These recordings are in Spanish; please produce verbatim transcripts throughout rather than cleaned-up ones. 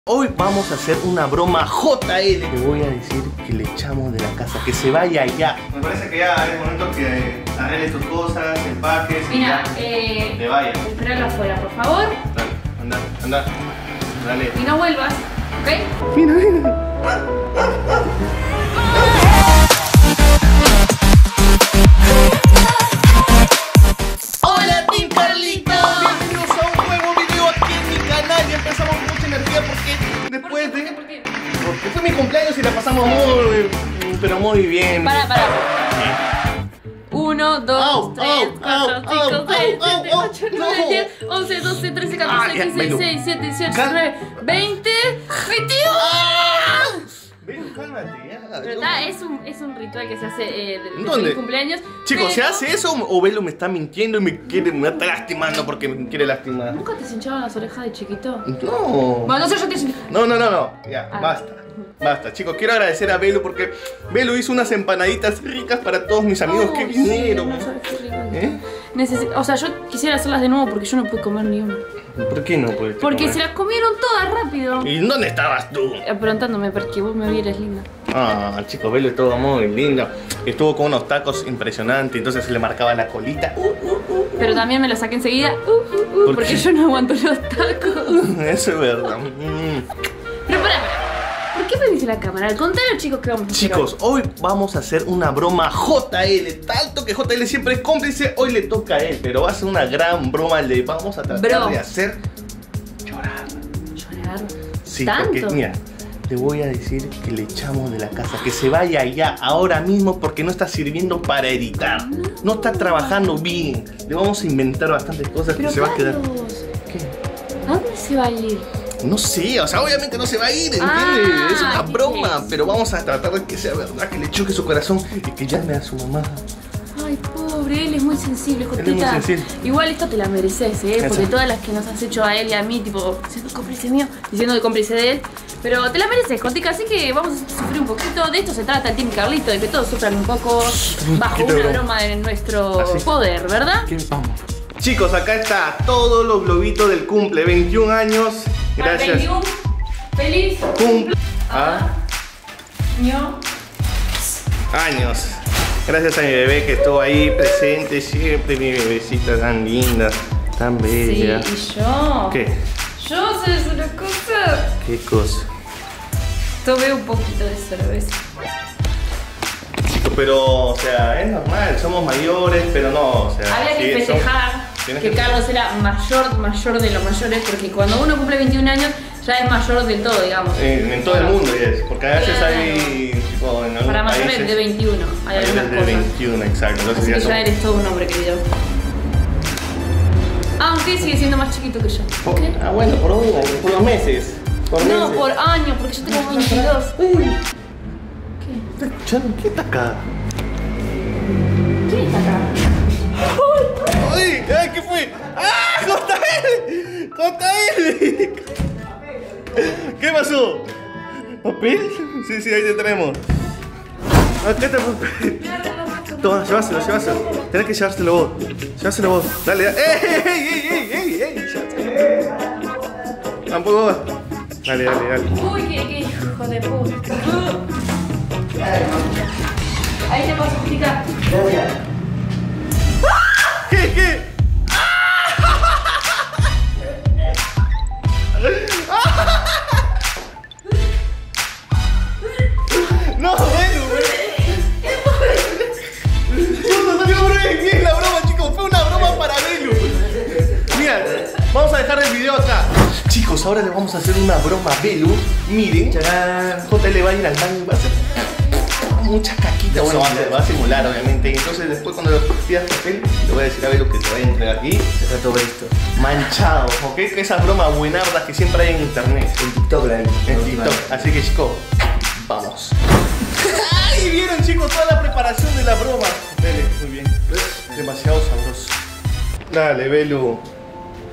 Hoy vamos a hacer una broma J L. Le voy a decir que le echamos de la casa, que se vaya ya. Me parece que ya es momento que arregles tus cosas, empaques. Mira, y eh, te vayas. Esperarlo afuera, por favor. Dale, anda, anda. Dale. Y no vuelvas, ¿ok? Mira, mira. Hola, Team Carlitos. Bienvenidos a un nuevo video aquí en mi canal. Y empezamos con mucha energía porque después ¿Por qué? de... ¿Por qué? Porque fue mi cumpleaños y la pasamos muy, pero muy bien. Para, para. uno, dos, tres, cuatro, cinco, seis, siete, ocho, nueve, diez, once, doce, trece, catorce, quince, dieciséis, diecisiete, dieciocho, diecinueve, veinte, veintiuno. Ven, cálmate, ya. Pero está, es un, es un ritual que se hace eh, de, de ¿Dónde? mi cumpleaños. Chicos, pero... ¿se hace eso o Velo me está mintiendo y me quiere, me está lastimando porque me quiere lastimar? ¿Nunca te hinchaban las orejas de chiquito? No. Bueno, no sé, yo te hinché. No, no, no, no. Ya, Ah. basta. Basta, chicos, quiero agradecer a Velo porque Velo hizo unas empanaditas ricas para todos mis amigos Oh, que sí, vinieron. no sabes qué rico. ¿Eh? Necesi- o sea, yo quisiera hacerlas de nuevo porque yo no pude comer ni una. ¿Por qué no puedes Porque comer? se las comieron todas rápido. ¿Y dónde estabas tú? Aprontándome para que vos me vieras linda. Ah, chicos, Velo estuvo muy lindo. Estuvo con unos tacos impresionantes, entonces se le marcaba la colita. Uh, uh, uh. Pero también me lo saqué enseguida. Uh, uh, uh, ¿Por porque qué? yo no aguanto los tacos. Eso es verdad. Mm. Pero pará, pará. ¿Por qué me dice la cámara? Al contrario, chicos, ¿qué vamos a hacer? Chicos, hoy vamos a hacer una broma J L. Tanto que J L siempre es cómplice, hoy le toca a él. Pero va a ser una gran broma. Le vamos a tratar Bro. de hacer llorar. ¿Llorar? Sí, ¿Tanto? porque mira, te voy a decir que le echamos de la casa, que se vaya ya, ahora mismo, porque no está sirviendo para editar. No está trabajando bien. Le vamos a inventar bastantes cosas Pero que se va a quedar. Carlos, ¿Qué? ¿a dónde se va a ir? No sé, o sea, obviamente no se va a ir, ¿entiendes? Ah, es una ¿qué broma, es? pero vamos a tratar de que sea verdad, que le choque su corazón y que llame a su mamá. Ay, pobre, él es muy sensible, Él es Jotita. muy sensible. Igual esto te la mereces, ¿eh? Porque Exacto. todas las que nos has hecho a él y a mí, tipo, siendo cómplice mío, diciendo de cómplice de él. Pero te la mereces, Jotica, así que vamos a sufrir un poquito. De esto se trata el Team Carlito, de que todos sufran un poco bajo poquito una de broma de nuestro Así. poder, ¿verdad? ¿Qué? Vamos. Chicos, acá está todos los globitos del cumple, veintiún años. Gracias. veintiuno, feliz Cumple. Ah. año. Años. Gracias a mi bebé que estuvo ahí presente siempre, mi bebecita tan linda, tan Sí, bella. y yo. ¿Qué? Yo, ¿sabes una cosa? ¿Qué cosa? Tomé un poquito de cerveza. Chicos, pero, o sea, es normal, somos mayores, pero no, o sea. Había que sí, son- festejar tienes que que- Carlos era mayor, mayor de los mayores, porque cuando uno cumple veintiún años ya es mayor del todo, digamos. En, en todo el mundo, yes, porque a veces hay, tipo, en algunos Para mayores países, de veintiuno hay mayores algunas de cosas. veintiuno, exacto. Entonces Así ya que ya son- eres todo un hombre, querido. Aunque sigue siendo más chiquito que yo. Por- ¿Qué? Ah, bueno, por un año, por dos meses. Por No, meses. por año, porque yo tengo veintidós. Uy, ¿Qué? está escuchando, ¿qué está acá? ¿Quién está acá? ¡Ay! ¡Ay! ¿Qué fue? ¡Ah! ¡J L! ¡J L! ¿Qué pasó? ¿Papel? Sí, sí, ahí te traemos. Acá está el papel. Toma, llévaselo, llévaselo. Tenés que llevárselo vos. Lleváselo vos. Dale, dale. ¡Ey, ey, ey, ey, ey, ey! Llévaselo. Tampoco va. Dale, dale, dale. Uy, qué, qué hijo de puta. Ahí te paso, chica. ¿Qué, qué? No, bueno, güey. No, no salió muy bien la broma, chicos. Fue una broma para Velo. Mira, vamos a dejar el video acá. Chicos, ahora le vamos a hacer una broma a Velo. Miren, charán. J L va a ir al baño y va a hacer mucha caquita. Bueno, va a, hacer, va a simular, obviamente. Y entonces, después, cuando pidas papel, le voy a decir a Velo que te vaya a entregar aquí. Está todo esto. Manchado, ¿ok? Que esas bromas buenardas que siempre hay en internet. En TikTok la En TikTok. Así que, chicos, vamos. ¡Ay! Vieron, chicos, toda la preparación de la broma. Dale, muy bien. Demasiado sabroso. Dale, Velu.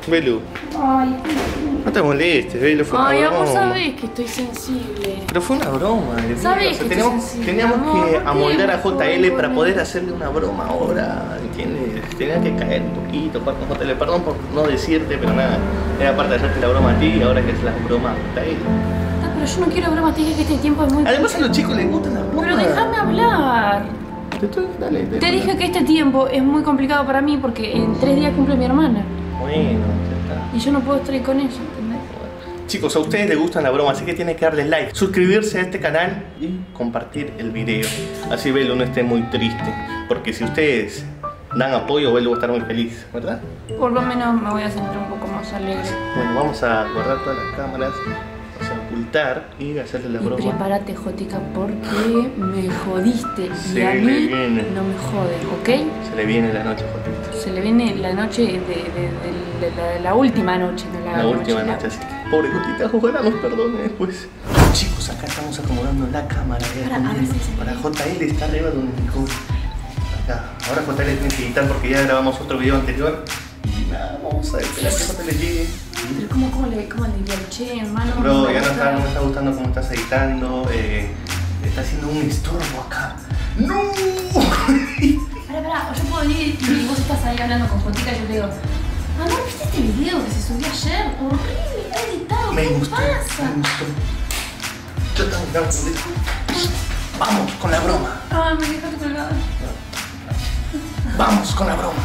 Belu. Ay, No te molestes, Belu, fue Ay, una amor, broma. sabés que estoy sensible. Pero fue una broma, Belu. Sabés O sea, que teníamos, estoy sensible, teníamos amor, que ¿por qué amoldar a me J L joden para con poder eso? hacerle una broma ahora, ¿entiendes? Tenía que caer un poquito, jugar con J L. Perdón por no decirte, pero nada. Era parte de hacerte la broma a ti y ahora que es la broma a J L. Ah, pero yo no quiero broma, te dije que este tiempo es muy... Además a los chicos les gustan las bromas. Pero déjame hablar. Te estoy- dale, te- Te dije que este tiempo es muy complicado para mí porque en tres días cumple mi hermana. Bueno, ya está. Y yo no puedo estar ahí con ella, ¿entendés? Chicos, a ustedes les gustan la broma, así que tienen que darle like, suscribirse a este canal y compartir el video. Así Belu no esté muy triste, porque si ustedes dan apoyo, Belu va a estar muy feliz, ¿verdad? Por lo menos me voy a sentir un poco más alegre. Bueno, vamos a guardar todas las cámaras, vamos a ocultar y hacerle la Y broma. prepárate, Jotica, porque me jodiste. Se y a le mí viene. no me jodes, ¿ok? Se le viene la noche, Jotito. Se le viene la noche de, de- de- de la, de la última noche, no la, La última la- noche, así que pobre Jotita, ojalá nos perdone después. Chicos, acá estamos acomodando la cámara de Para, a ver si se ve. para J L está arriba donde dijo. Acá. Ahora J L tiene que editar porque ya grabamos otro video anterior. Y nada, vamos a esperar que J L llegue. Pero ¿cómo, cómo le, cómo le diría? Che, hermano. Bro, me ya no gusta. está, no me está gustando cómo estás editando. Eh, está haciendo un estorbo acá. ¡No! Pará, pará, o yo puedo venir y vos estás ahí hablando con Jotica y yo te digo, amor, ¿viste este video que se subió ayer? Horrible, está editado, Me ¿qué gustó. pasa? Me gustó. Yo también, vamos, vamos con la broma. Ah, me dejaste colgada. Vamos con la broma.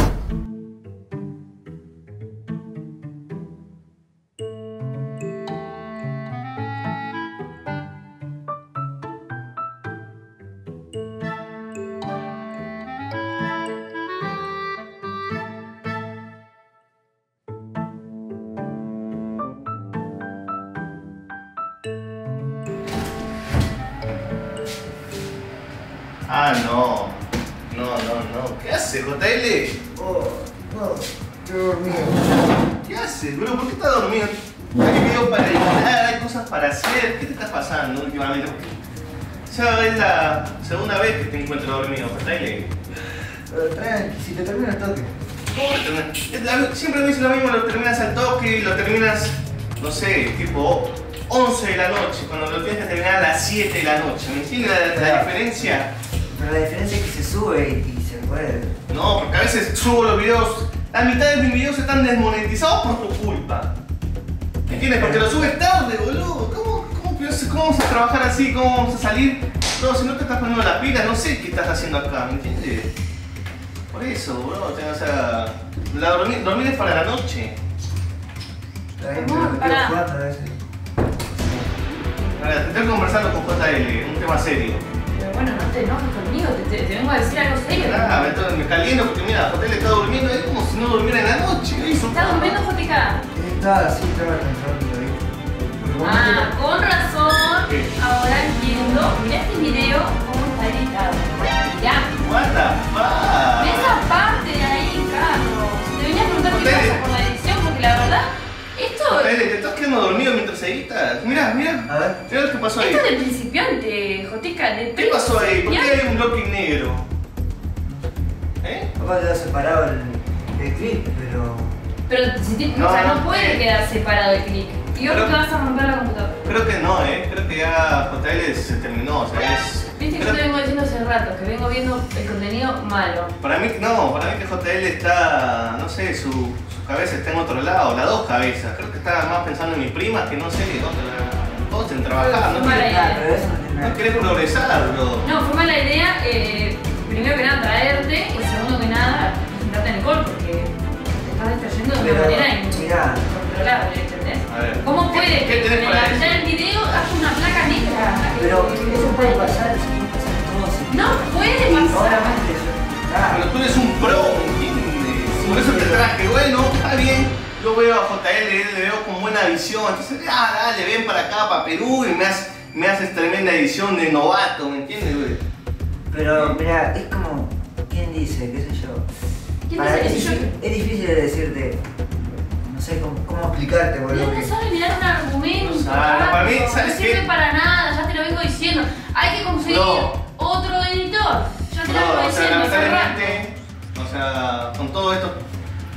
Ah, no. No, no, no. ¿Qué haces, J L? Oh, no, estoy dormido. ¿Qué haces, bro? ¿Por qué estás dormido? Hay video para editar, hay cosas para hacer. ¿Qué te está pasando últimamente? Ya es la segunda vez que te encuentro dormido, J L. Pero tranqui, si te termino el toque. ¿Cómo te terminas? Es la- Siempre me dices lo mismo, lo terminas al toque y lo terminas, no sé, tipo once de la noche, cuando lo tienes que terminar a las siete de la noche. ¿Me entiendes la, la diferencia? Pero la diferencia es que se sube y, y se puede. No, porque a veces subo los videos, la mitad de mis videos están desmonetizados por tu culpa. ¿Me entiendes? Porque los subes tarde, boludo. ¿Cómo, cómo, piensas- cómo vamos a trabajar así? ¿Cómo vamos a salir? No, si no te estás poniendo la pila, no sé qué estás haciendo acá, ¿me entiendes? Por eso, bro, o sea, o sea, la dormir, dormir es para la noche. Está bien, Amor, pero me pará. quedo jugando a veces. Ahora, te estoy conversando con J L, un tema serio. Pero bueno, no te enojes conmigo, te, te, te vengo a decir algo serio. Nada, me, estoy- me caliento porque mira, J L está durmiendo, es como si no durmiera en la noche. ¿Qué hizo? ¿Estás durmiendo, Jotica? Estaba así, estaba tranquilo, ¿viste? Porque vos Ah, no con razón. ¿Qué? Ahora entiendo. Mirá este video, cómo está editado. Mirá. What the fuck? Ve esa parte de ahí, Carlos. Te venía a preguntar qué Hotel. pasa con la edición, porque la verdad, esto, J L, te estás quedando dormido mientras editas. Mira, mira. A ver. Mira lo que pasó ahí. esto es de principiante, Jotica, de ¿Qué pasó ahí? ¿Por qué principiante. hay un bloque negro? ¿Eh? Capaz quedó separado el, el clip, pero. Pero si ti- No, o sea, no no, puede eh. quedar separado el clic. Y Pero- vos te vas a romper la computadora. Creo que no, eh. Creo que ya J L se terminó, o sea, es. Viste que creo- yo te vengo diciendo hace rato, que vengo viendo el contenido malo. Para mí, no, para mí que J L está, no sé, su, su cabeza está en otro lado, las dos cabezas. Creo que está más pensando en mi prima que no sé dónde la. Todos en trabajar, no Mala quiere, idea. Ah, pero eso no tiene no nada. quiere progresar, bro. No, fue mala idea, eh, primero que nada traerte y segundo que nada presentarte en el call porque te estás distrayendo de una Pero, manera mirá. incontrolable, ¿entendés? A ver, ¿Cómo ¿qué- puede qué que tenés en para la decir? mitad del video haga una placa negra? Pero Que- que- eso puede pasar, eso puede pasar todo. si- No puede Y pasar. obviamente yo. Ah, Pero tú eres un pro, ¿me entiendes? Por eso te traje, bueno, está bien. Yo veo a J L, le veo con buena visión. Entonces, ah, dale, ven para acá, para Perú, y me haces, me haces tremenda edición de novato, ¿me entiendes, güey? pero mira, es como. ¿Quién dice? ¿Qué sé yo? ¿Quién Para- dice? es, ¿Qué sé yo? difícil, es difícil de decirte. No sé cómo, cómo explicarte, boludo. No que- sabe mirar un argumento. No sabe, para mí, Carlos, ¿sabes no sirve qué? para nada, ya te lo vengo diciendo. Hay que conseguir No. otro editor. Ya te lo No, vengo o sea, diciendo hace rato. lamentablemente, o sea, con todo esto,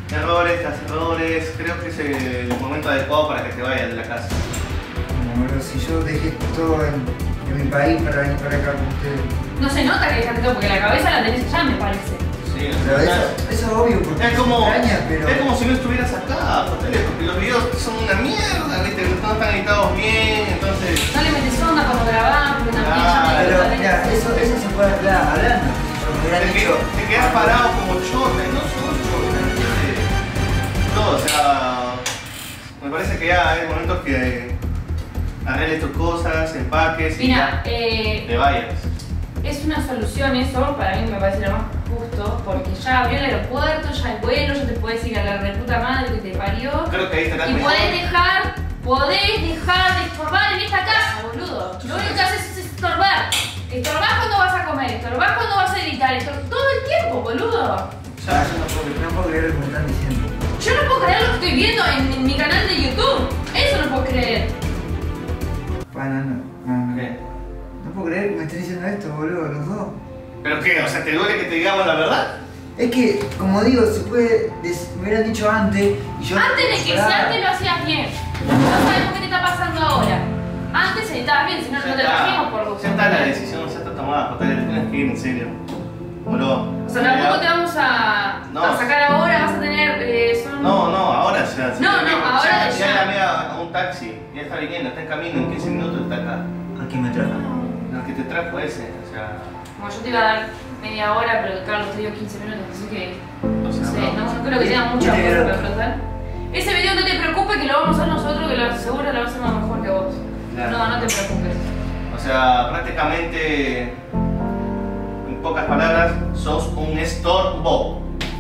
Errores tras errores, creo que es el momento adecuado para que te vayas de la casa. Bueno, si yo dejé todo en, en mi país para venir para acá con ustedes. No se nota que dejaste todo porque la cabeza la tenés allá, me parece. Sí, Pero o sea, eso, eso es obvio porque es como, me extraña, pero... es como si no estuvieras acá, Jotele, porque los videos son una mierda, ¿viste? No están editados bien, entonces... No le metes onda cuando grabás, porque también ya me Pero gusta mira, eso, eso se puede hablar hablando. Porque me Te, hubieran que- dicho... te quedas parado como chota, y no sos chota, ¿entendés? Todo, o sea, me parece que ya hay momentos que arregles tus cosas, empaques y Mira, ya eh, te vayas. es una solución eso, para mí me parece lo más justo, porque ya abrió el aeropuerto, ya hay vuelo, ya te puedes ir a la reputa madre que te parió. Creo que ahí estarás Y mejor. podés dejar, podés dejar de estorbar en esta casa, boludo. Lo único que haces es estorbar. Estorbás cuando vas a comer, estorbás cuando vas a editar, estor- todo el tiempo, boludo. Ah, yo no puedo, no puedo creer lo que me están diciendo. Yo no puedo creer lo que estoy viendo en, en mi canal de YouTube. Eso no puedo creer. Bueno, no, no, no. ¿Qué? No puedo creer que me estén diciendo esto, boludo, los dos. ¿Pero qué? O sea, ¿te duele que te digamos la verdad? Es que, como digo, se puede, des- me hubieran dicho antes y yo... Antes de que si Pará. antes lo hacías bien. No sabemos qué te está pasando ahora. Antes editabas bien, si no, no te trajimos por gusto. Ya está la decisión, ya está tomada, Jotele, te tienes que ir en serio. Boludo. O sea, tampoco te vamos a, No. a sacar ahora, vas a tener. Eh, son... No, no, ahora ya. sí, No, porque no, ahora ya. ya. Ya llamé a, a un taxi, ya está viniendo, está en camino, en quince minutos está acá. ¿A quién me trajo? El que te trajo ese, o sea. Como yo te iba a dar media hora, pero Carlos te dio quince minutos, así que. O No sea, sé, no. no, no creo que tenga mucha Tiene cosa que para ver. preguntar. Ese video no te preocupes que lo vamos a hacer nosotros, que lo seguro lo hacemos mejor que vos. Claro. No, no te preocupes. O sea, prácticamente, en pocas palabras, sos un estorbo.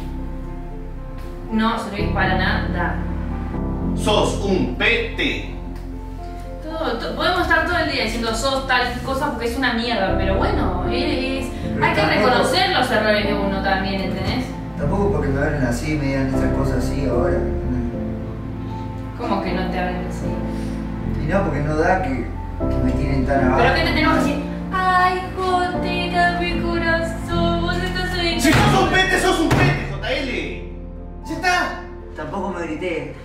No servís para nada. Sos un P T. Todo, to- podemos estar todo el día diciendo sos tal cosa porque es una mierda, pero bueno, es, hay que reconocer los errores de uno también, ¿entendés? Tampoco porque me hablen así, me digan estas cosas así ahora. ¿Cómo que no te hablen así? Y no, porque no da que, que me tienen tan abajo. ¿Pero qué te tenemos que decir? Ay, Jotita, mi corazón, vos estás ahí. Si sos un P T, sos un P T, J L. Ya está. Tampoco me grité.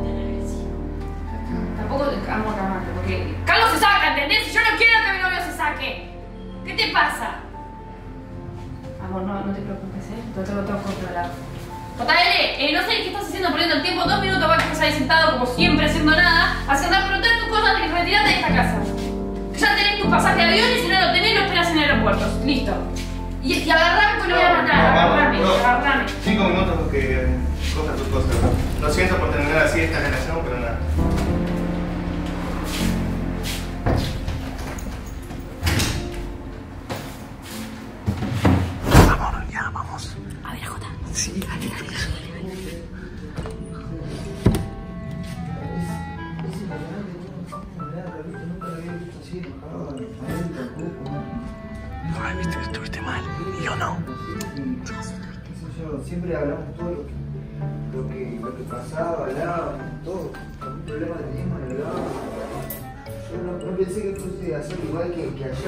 Tampoco te amo a calmarte, porque Carlos se saca, ¿entendés? Y yo no quiero que mi novio se saque. ¿Qué te pasa? Amor, no, no te preocupes, ¿eh? Lo tengo todo controlado. J L, eh, no sé qué estás haciendo perdiendo el tiempo, dos minutos para que estés ahí sentado como siempre haciendo nada, haciendo preguntar tus cosas antes que retirarte de esta casa. Ya tenés tu pasaje de avión y si no lo tenés lo esperas en el aeropuerto. Listo. Y, y agarrame que lo voy a matar, agarrame, agarrame. Cinco minutos porque coja tus cosas. Lo siento por terminar así esta relación, pero nada. Amor, ya vamos. A ver, Jota. Sí, dale, dale. Ay, viste que estuviste mal. Y yo no. Siempre hablamos todo lo que, lo que, lo que pasaba, hablábamos, todo. Algún problema que teníamos, lo hablábamos. Yo no, no pensé que fuese a hacer igual que, que allá.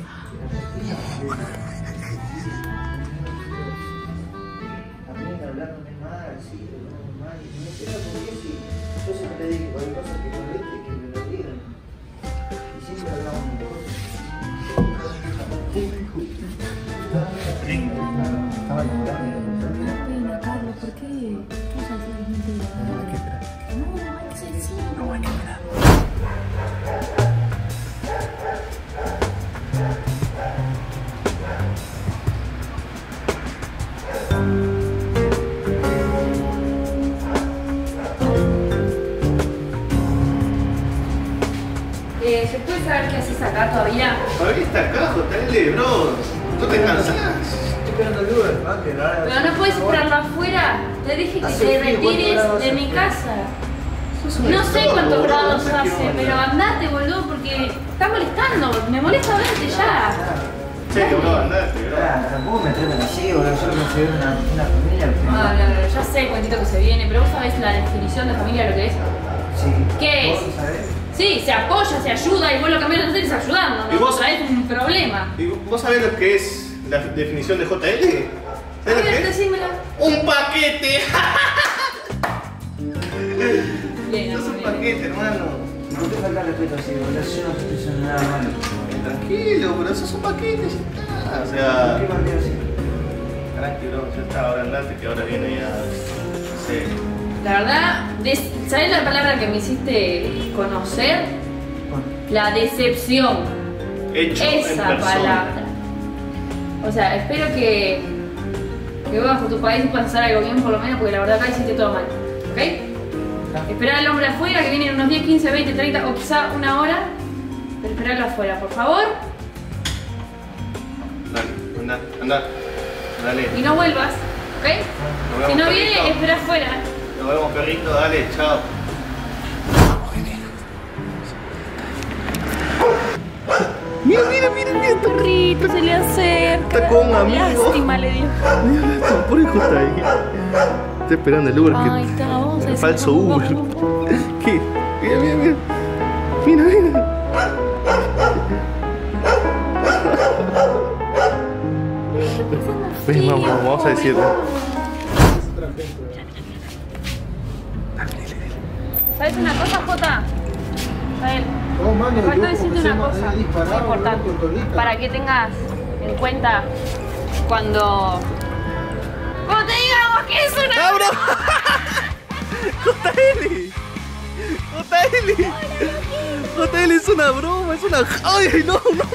También hablándome mal, sí, hablándome mal. Y me decía, ¿por qué si yo siempre le dije cualquier cosa que moleste, que me lo digan? Y siempre hablábamos mejor. Estaba enamorado. Pena, Carlos, ¿por qué? Vamos a decir mentira. No, hay que esperar. No, hay que ser sincero. No hay que esperar. Eh, ¿Se puede saber qué haces acá todavía? Todavía está acá, J L, bro. ¿Tú te cansás? Estoy esperando el Uber, Mate, ahora- Pero no puedes esperarlo afuera. Te dije que Hace te frío, ¿cuántos retires grados de hace mi frío? casa. Sos un No sé estorbo, cuántos boludo, grados no sé qué hace, onda. pero andate, boludo, porque está molestando. Me molesta verte ya. Sí, bro, andate, bro. Ah, tampoco me traten así, boludo. Yo lo considero una, una familia. pero- Ah, no, no, ya sé el cuentito que se viene, pero vos sabés la definición de familia lo que es. Sí. ¿Qué es? ¿Vos sabés? Sí, se apoya, se ayuda y vos lo que menos haces es ayudando, ¿Y ¿no? vos? Traes un problema. ¿Y vos sabés lo que es la definición de J L? A ¿Sabés lo ver, que es? decímelo. ¡Un paquete! Bien, Sos un amor, bien. paquete, hermano. No te falta respeto así, boludo. Yo no estoy haciendo nada malo. Tranquilo, pero sos un paquete, ya está. O ¿Por sea, qué mandé así? tranquilo, ya está. Ahora andate que ahora viene ya. No sé. La verdad, des- ¿sabes la palabra que me hiciste conocer? La decepción. Hecho en Esa persona. palabra. O sea, espero que, que vuelvas por tu país y puedas hacer algo bien por lo menos, porque la verdad acá hiciste todo mal. ¿Ok? Esperar al hombre afuera, que viene en unos diez, quince, veinte, treinta o quizá una hora. Pero esperarlo afuera, por favor. Dale, anda, anda. Dale. Y no vuelvas, ¿ok? Nos Si vemos, no viene, perrito. espera afuera. Nos vemos, perrito. Dale, chao. Mira, mira, mira, mira. Está, Perrito se le acerca. está con un amigo. Lástima le dio. mira, por hijo está ahí. Estoy esperando el Uber. que- Ahí está, vamos a el decir, falso vamos, Uber. vamos, vamos. ¿Qué? Mira, mira, mira. Mira, mira. Ven, vamos, vamos, vamos a decirle. ¿Sabes una cosa, Jota? Sael, Oh, mano, me faltó yo decirte comencé una a cosa muy disparar, importante boludo, con Tolita. para que tengas en cuenta cuando cuando te digamos que es una ¡Abro! J L. J L. J L es una broma, es una. ¡Ay, no, no!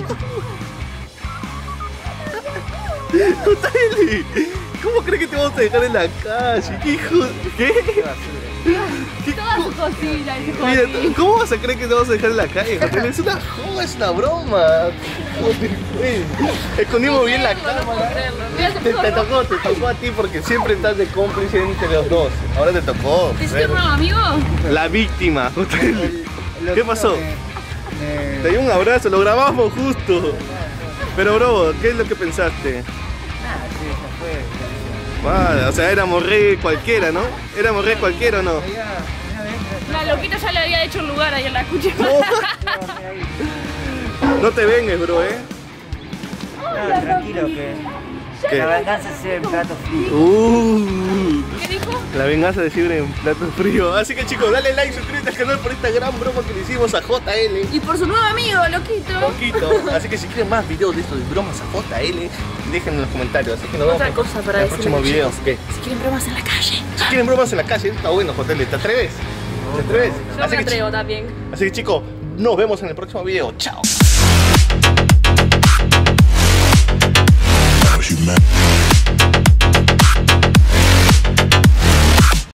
J L, ¿cómo crees que te vamos a dejar en la calle? ¿Qué hijo? ¿Qué? ¿Qué todas sus cosillas, hijo Mira, mío. ¿cómo vas a creer que te vamos a dejar en la calle? J L? Es una joda, es una broma. Joder, escondimos bien la No puedo cámara. creerlo. Mira, se Te, puso te rojo. tocó, te tocó a ti porque siempre estás de cómplice entre los dos. Ahora te tocó. ¿Te hiciste un amigo? La víctima. J L. ¿Qué pasó? Me- Te di un abrazo, lo grabamos justo. Pero bro, ¿qué es lo que pensaste? Nada, sí, ya fue. Ah, o sea, éramos re cualquiera, ¿no? Éramos re cualquiera, ¿o no? Mira, mira, ven, La loquita ya le había hecho un lugar ahí en la cuchilla. mira, mira ahí. No te vengues, bro, ¿eh? No, tranquilo, que ¿Qué? la venganza sea en plato frío. Uh, ¿Qué dijo? la venganza de siempre en plato frío. Así que chicos, dale like, suscríbete al canal por esta gran broma que le hicimos a J L. Y por su nuevo amigo, loquito. Poquito. Así que si quieren más videos de estos de bromas a J L, déjenme en los comentarios. Así que nos vemos Otra en- cosa para en el decirle, próximo video. ¿Qué? Si quieren bromas en la calle. Si quieren bromas en la calle, está bueno, J L. ¿Te atreves? ¿Te atreves? Yo Así me que, atrevo también. así que chicos, nos vemos en el próximo video. Chao.